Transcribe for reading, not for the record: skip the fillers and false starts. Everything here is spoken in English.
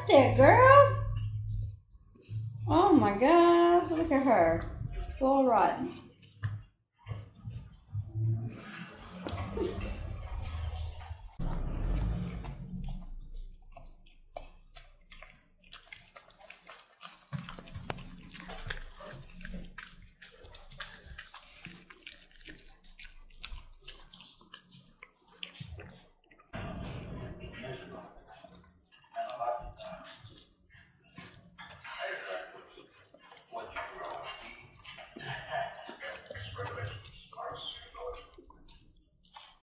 there, girl. Oh my God, look at her. Spoiled rotten.